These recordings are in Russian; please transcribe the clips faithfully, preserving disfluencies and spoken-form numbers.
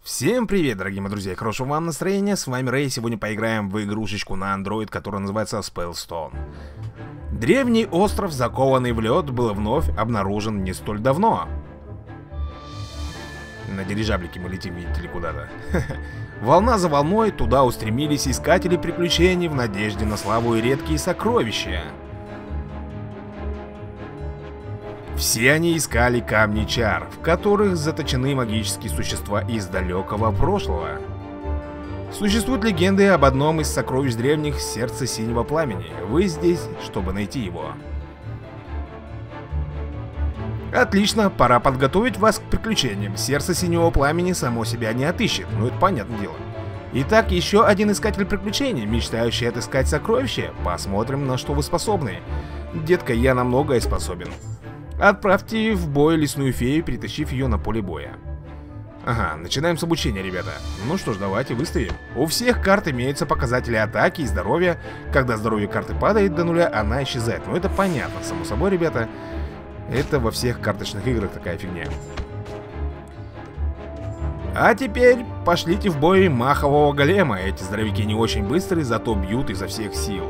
Всем привет, дорогие мои друзья, хорошего вам настроения, с вами Рэй. Сегодня поиграем в игрушечку на Android, которая называется Spellstone. Древний остров, закованный в лед, был вновь обнаружен не столь давно. На дирижаблике мы летим, видите ли, куда-то. Волна за волной туда устремились искатели приключений в надежде на славу и редкие сокровища. Все они искали камни чар, в которых заточены магические существа из далекого прошлого. Существуют легенды об одном из сокровищ древних — сердце синего пламени. Вы здесь, чтобы найти его. Отлично, пора подготовить вас к приключениям. Сердце синего пламени само себя не отыщет, ну это понятное дело. Итак, еще один искатель приключений, мечтающий отыскать сокровища. Посмотрим, на что вы способны. Детка, я на многое способен. Отправьте в бой лесную фею, перетащив ее на поле боя. Ага, начинаем с обучения, ребята. Ну что ж, давайте выставим. У всех карт имеются показатели атаки и здоровья. Когда здоровье карты падает до нуля, она исчезает. Ну это понятно, само собой, ребята. Это во всех карточных играх такая фигня. А теперь пошлите в бой махового голема. Эти здоровяки не очень быстрые, зато бьют изо всех сил.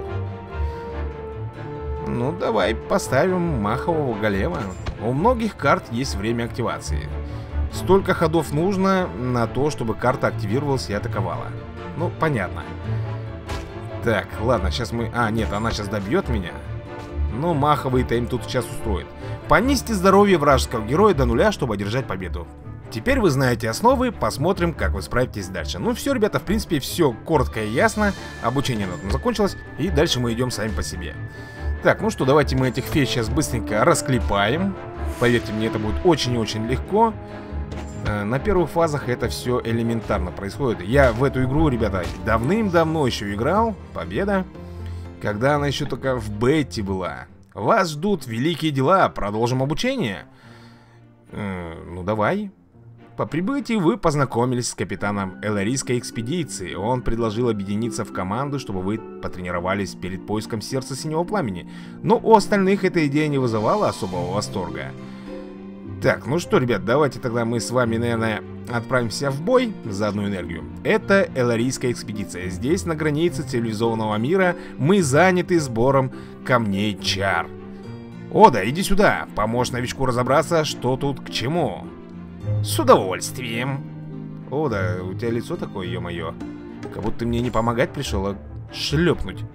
Ну, давай поставим махового голема. У многих карт есть время активации. Столько ходов нужно на то, чтобы карта активировалась и атаковала. Ну, понятно. Так, ладно, сейчас мы... А, нет, она сейчас добьет меня. Ну, маховый-то им тут сейчас устроит. Понизьте здоровье вражеского героя до нуля, чтобы одержать победу. Теперь вы знаете основы, посмотрим, как вы справитесь дальше. Ну все, ребята, в принципе, все коротко и ясно. Обучение на этом закончилось, и дальше мы идем сами по себе. Так, ну что, давайте мы этих фей сейчас быстренько расклепаем. Поверьте мне, это будет очень и очень легко. э, На первых фазах это все элементарно происходит. Я в эту игру, ребята, давным-давно еще играл. Победа. Когда она еще только в бете была. Вас ждут великие дела. Продолжим обучение. э, Ну давай. По прибытии вы познакомились с капитаном Эларийской экспедиции. Он предложил объединиться в команду, чтобы вы потренировались перед поиском сердца синего пламени. Но у остальных эта идея не вызывала особого восторга. Так, ну что, ребят, давайте тогда мы с вами, наверное, отправимся в бой за одну энергию. Это Эларийская экспедиция. Здесь, на границе цивилизованного мира, мы заняты сбором камней чар. Ода, иди сюда, поможешь новичку разобраться, что тут к чему. С удовольствием. О, да, у тебя лицо такое, ё-моё. Как будто ты мне не помогать пришел, а шлепнуть.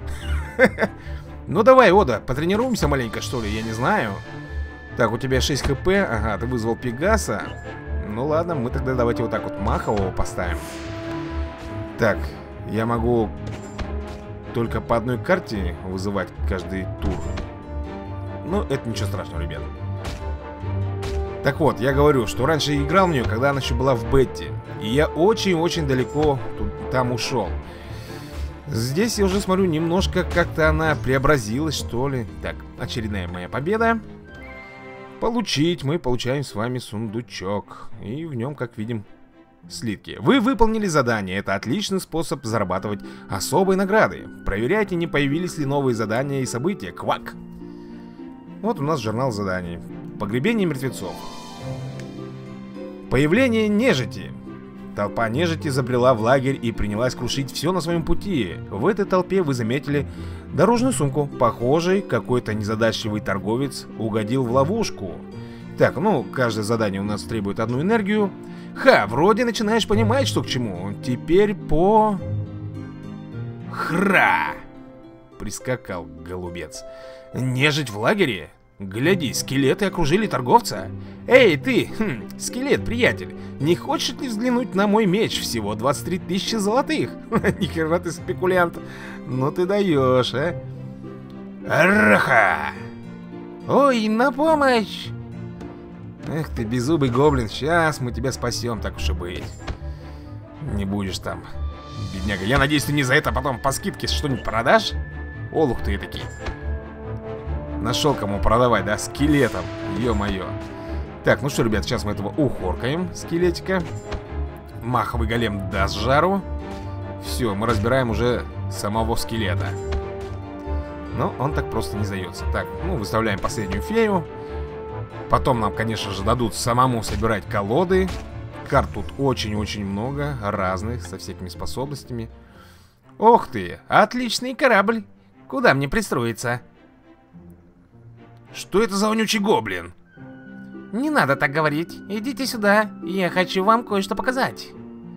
Ну давай, Ода, потренируемся маленько, что ли, я не знаю. Так, у тебя шесть хп, ага, ты вызвал Пегаса. Ну ладно, мы тогда давайте вот так вот махового поставим. Так, я могу только по одной карте вызывать каждый тур. Ну, это ничего страшного, ребят. Так вот, я говорю, что раньше я играл в нее, когда она еще была в бете. И я очень-очень далеко тут, там ушел. Здесь я уже смотрю, немножко как-то она преобразилась, что ли. Так, очередная моя победа. Получить, мы получаем с вами сундучок. И в нем, как видим, слитки. Вы выполнили задание, это отличный способ зарабатывать особые награды. Проверяйте, не появились ли новые задания и события. Квак. Вот у нас журнал заданий. Погребение мертвецов. Появление нежити. Толпа нежити забрела в лагерь и принялась крушить все на своем пути. В этой толпе вы заметили дорожную сумку. Похожий, какой-то незадачливый торговец угодил в ловушку. Так, ну, каждое задание у нас требует одну энергию. Ха, вроде начинаешь понимать, что к чему. Теперь по... Хра! Прискакал голубец. Нежить в лагере? Гляди, скелеты окружили торговца. Эй, ты, хм, скелет, приятель, не хочешь ли взглянуть на мой меч? Всего двадцать три тысячи золотых. Нихера ты спекулянт. Ну ты даешь, а? Раха! Ой, на помощь! Эх ты, беззубый гоблин, сейчас мы тебя спасем, так уж и быть. Не будешь там, бедняга. Я надеюсь, ты не за это потом по скидке что-нибудь продашь? Олух ты такие. Нашел кому продавать, да, скелетом. Ё-моё. Так, ну что, ребят, сейчас мы этого ухоркаем, скелетика. Маховый голем даст жару. Все, мы разбираем уже самого скелета. Но он так просто не сдается. Так, ну, выставляем последнюю фею. Потом нам, конечно же, дадут самому собирать колоды. карт тут очень-очень много, разных, со всякими способностями. Ох ты, отличный корабль. Куда мне пристроиться? Что это за вонючий гоблин? Не надо так говорить. Идите сюда, я хочу вам кое-что показать.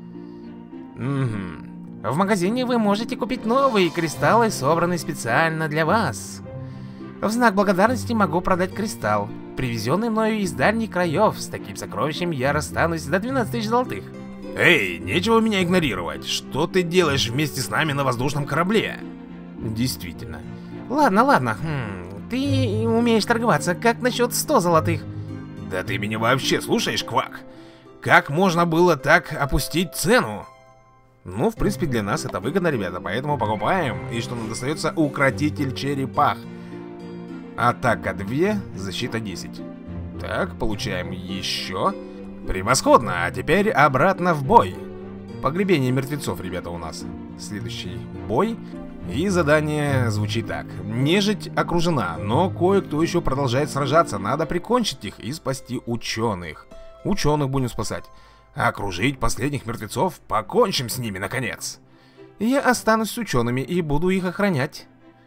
Угу. В магазине вы можете купить новые кристаллы, собранные специально для вас. В знак благодарности могу продать кристалл, привезенный мною из дальних краев. С таким сокровищем я расстанусь за двенадцать тысяч золотых. Эй, нечего меня игнорировать. Что ты делаешь вместе с нами на воздушном корабле? Действительно. Ладно, ладно. Хм, ты умеешь торговаться. Как насчет ста золотых? Да ты меня вообще слушаешь, Квак? Как можно было так опустить цену? Ну, в принципе, для нас это выгодно, ребята, поэтому покупаем. И что нам достается? Укротитель черепах. Атака два, защита десять. Так, получаем еще. Превосходно, а теперь обратно в бой. Погребение мертвецов, ребята, у нас. Следующий бой. И задание звучит так. Нежить окружена, но кое-кто еще продолжает сражаться. Надо прикончить их и спасти ученых. Ученых будем спасать. Окружить последних мертвецов, покончим с ними, наконец. Я останусь с учеными и буду их охранять.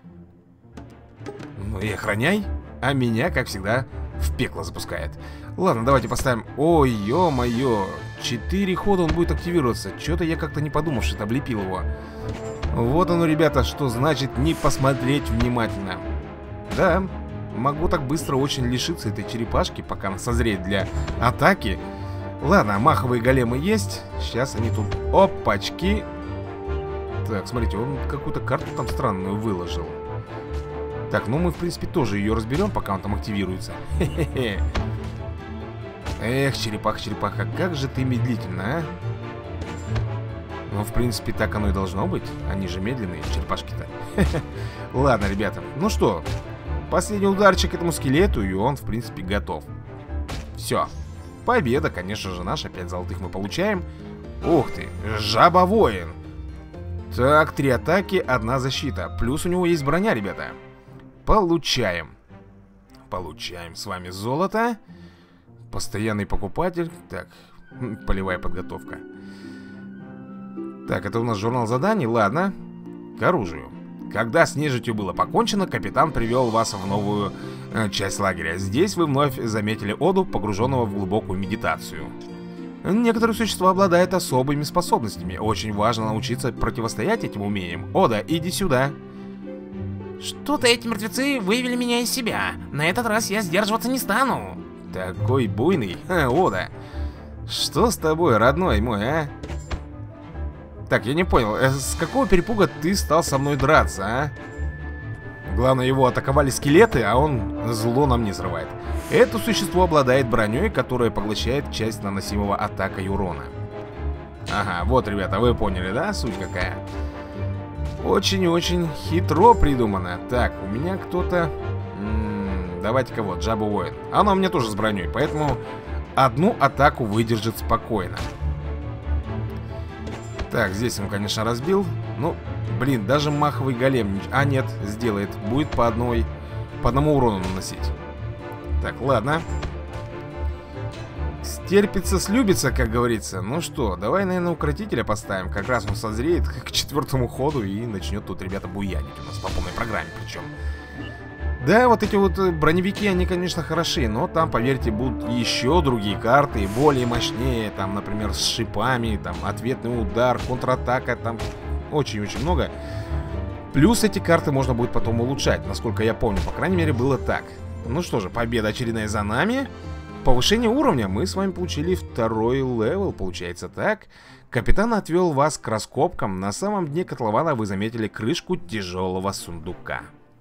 Ну и охраняй, а меня, как всегда, в пекло запускает. Ладно, давайте поставим... Ой, ё-моё, четыре хода он будет активироваться. Чё-то я как-то не подумал, что это облепил его. Вот оно, ребята, что значит не посмотреть внимательно. Да, могу так быстро очень лишиться этой черепашки, пока она созреет для атаки. Ладно, маховые големы есть. Сейчас они тут... Опачки. Так, смотрите, он какую-то карту там странную выложил. Так, ну мы, в принципе, тоже ее разберем, пока он там активируется. Хе-хе-хе. Эх, черепаха, черепаха, как же ты медлительно, а? Ну, в принципе, так оно и должно быть. Они же медленные, черепашки-то. Ладно, ребята, ну что, последний ударчик этому скелету, и он, в принципе, готов. Все. Победа, конечно же, наша. Пять золотых мы получаем. Ух ты, жаба-воин. Так, три атаки, одна защита. Плюс у него есть броня, ребята. Получаем. Получаем с вами золото. Постоянный покупатель. Так, полевая подготовка. Так, это у нас журнал заданий, ладно. К оружию. Когда с нежитью было покончено, капитан привел вас в новую э, часть лагеря. Здесь вы вновь заметили Оду, погруженного в глубокую медитацию. Некоторые существа обладают особыми способностями. Очень важно научиться противостоять этим умениям. Ода, иди сюда. Что-то эти мертвецы вывели меня из себя. На этот раз я сдерживаться не стану. Такой буйный. Ха, Ода. Что с тобой, родной мой, а? Так, я не понял, с какого перепуга ты стал со мной драться, а? Главное, его атаковали скелеты, а он зло нам не срывает. Это существо обладает броней, которая поглощает часть наносимого атакой урона. Ага, вот, ребята, вы поняли, да, суть какая? Очень-очень хитро придумано. Так, у меня кто-то... Давайте-ка вот, жаба-воин. Она у меня тоже с броней, поэтому одну атаку выдержит спокойно. Так, здесь он, конечно, разбил. Ну, блин, даже маховый голем... А, нет, сделает. Будет по одной... По одному урону наносить. Так, ладно. Стерпится, слюбится, как говорится. Ну что, давай, наверное, укротителя поставим. Как раз он созреет к четвертому ходу и начнет тут, ребята, буянить у нас по полной программе причем. Да, вот эти вот броневики, они, конечно, хороши, но там, поверьте, будут еще другие карты, более мощнее, там, например, с шипами, там, ответный удар, контратака, там, очень-очень много. Плюс эти карты можно будет потом улучшать, насколько я помню, по крайней мере, было так. Ну что же, победа очередная за нами. Повышение уровня, мы с вами получили второй левел, получается так. Капитан отвел вас к раскопкам, на самом дне котлована вы заметили крышку тяжелого сундука.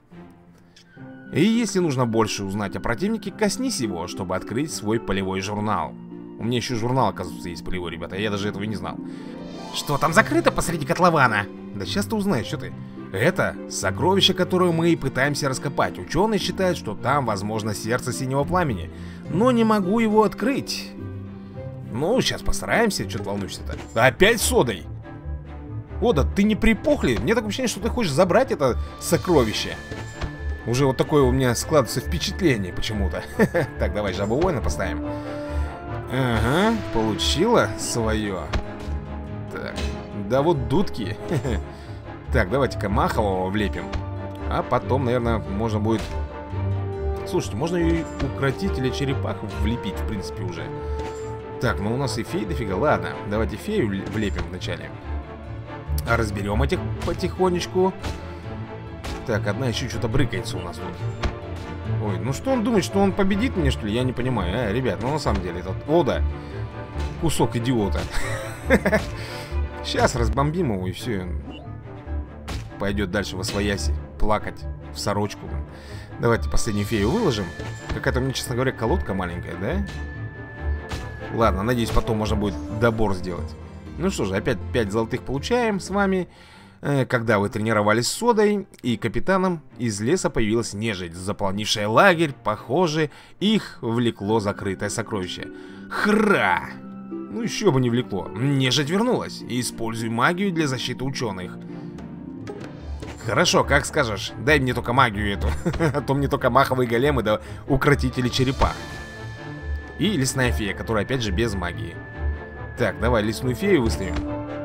И если нужно больше узнать о противнике, коснись его, чтобы открыть свой полевой журнал. У меня еще журнал, оказывается, есть полевой, ребята, я даже этого и не знал. Что там закрыто посреди котлована? Да сейчас ты узнаешь, что ты. Это сокровище, которое мы и пытаемся раскопать. Ученые считают, что там, возможно, сердце синего пламени. Но не могу его открыть. Ну, сейчас постараемся, что ты волнуешься-то? Опять содой. Ода, ты не припухли? Мне такое ощущение, что ты хочешь забрать это сокровище. Уже вот такое у меня складывается впечатление почему-то. Так, давай жабу воина поставим. Ага, получила свое. Так, да вот дудки. Так, давайте-ка махового влепим. А потом, наверное, можно будет... Слушайте, можно и укротителя черепаху влепить, в принципе, уже. Так, ну у нас и фей дофига. Ладно, давайте фею влепим вначале. А разберем этих потихонечку. Так, одна еще что-то брыкается у нас тут. Ой, ну что он думает, что он победит меня, что ли? Я не понимаю, а, ребят, ну на самом деле этот Ода кусок идиота. Сейчас разбомбим его и все. Пойдет дальше во свояси плакать в сорочку. Давайте последнюю фею выложим. Какая-то у меня, честно говоря, колодка маленькая, да? Ладно, надеюсь, потом можно будет добор сделать. Ну что же, опять пять золотых получаем с вами. Когда вы тренировались с Содой и капитаном, из леса появилась нежить, заполнившая лагерь. Похоже, их влекло закрытое сокровище. Хра! Ну еще бы не влекло. Нежить вернулась. Используй магию для защиты ученых. Хорошо, как скажешь. Дай мне только магию эту. А то мне только маховые големы да укротители черепах. И лесная фея, которая опять же без магии. Так, давай лесную фею выставим.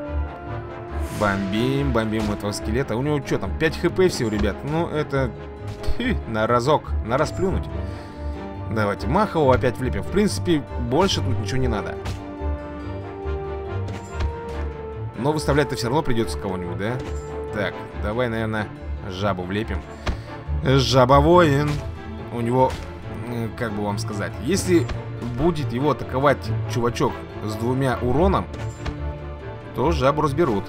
Бомбим, бомбим этого скелета. У него что там, пять хп всего, ребят. Ну, это фу, на разок, на раз плюнуть. Давайте махового опять влепим. В принципе, больше тут ничего не надо. Но выставлять-то все равно придется кого-нибудь, да? Так, давай, наверное, жабу влепим. Жаба-воин. У него, как бы вам сказать, если будет его атаковать чувачок с двумя уроном, то жабу разберут.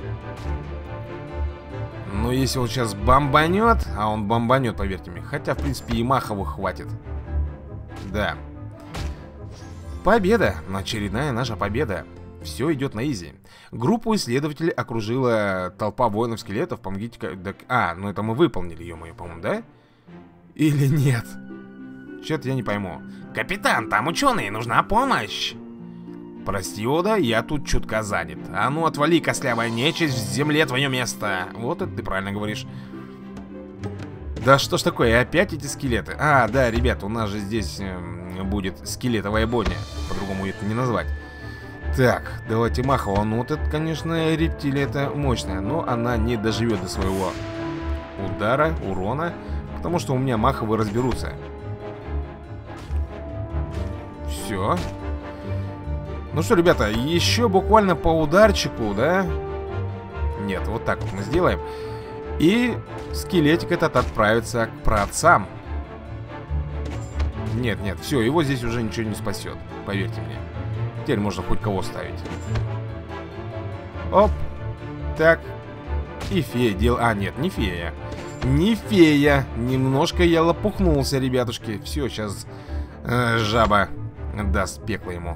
Но если он сейчас бомбанет, а он бомбанет, поверьте мне. Хотя, в принципе, и маховых хватит. Да. Победа. Очередная наша победа. Все идет на изи. Группу исследователей окружила толпа воинов-скелетов. Помогите... А, ну это мы выполнили, ё-моё, по-моему, да? Или нет? Чё-то я не пойму. Капитан, там ученые, нужна помощь. Прости, Ода, я тут чутка занят. А ну отвали, костлявая нечисть, в земле твое место. Вот это ты правильно говоришь. Да что ж такое, опять эти скелеты? А, да, ребята, у нас же здесь э, будет скелетовая бойня. По-другому это не назвать. Так, давайте махового. Ну вот это, конечно, рептилия это мощная. Но она не доживет до своего удара, урона. Потому что у меня маховые разберутся. Все. Ну что, ребята, еще буквально по ударчику, да? Нет, вот так вот мы сделаем. И скелетик этот отправится к праотцам. Нет, нет, все, его здесь уже ничего не спасет. Поверьте мне. Теперь можно хоть кого ставить. Оп. Так. И фея дел... А, нет, не фея. Не фея. Немножко я лопухнулся, ребятушки. Все, сейчас э, жаба даст пекло ему.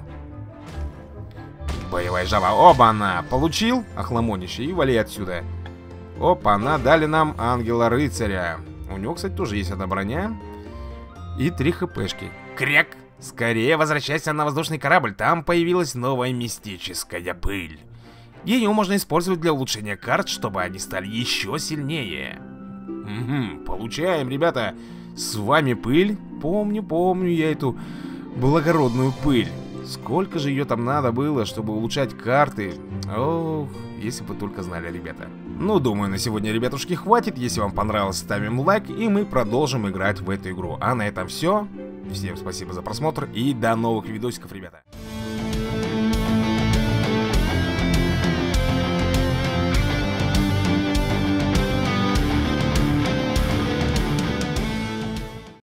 Боевая жаба. Оба-на! Получил охламонище и вали отсюда. Опа-на, дали нам ангела-рыцаря. У него, кстати, тоже есть одна броня. И три хпшки. Кряк! Скорее возвращайся на воздушный корабль. Там появилась новая мистическая пыль. Ее можно использовать для улучшения карт, чтобы они стали еще сильнее. Угу, получаем, ребята. С вами пыль. Помню, помню я эту благородную пыль. Сколько же ее там надо было, чтобы улучшать карты. Ох, если бы только знали, ребята. Ну, думаю, на сегодня, ребятушки, хватит. Если вам понравилось, ставим лайк, и мы продолжим играть в эту игру. А на этом все. Всем спасибо за просмотр и до новых видосиков, ребята.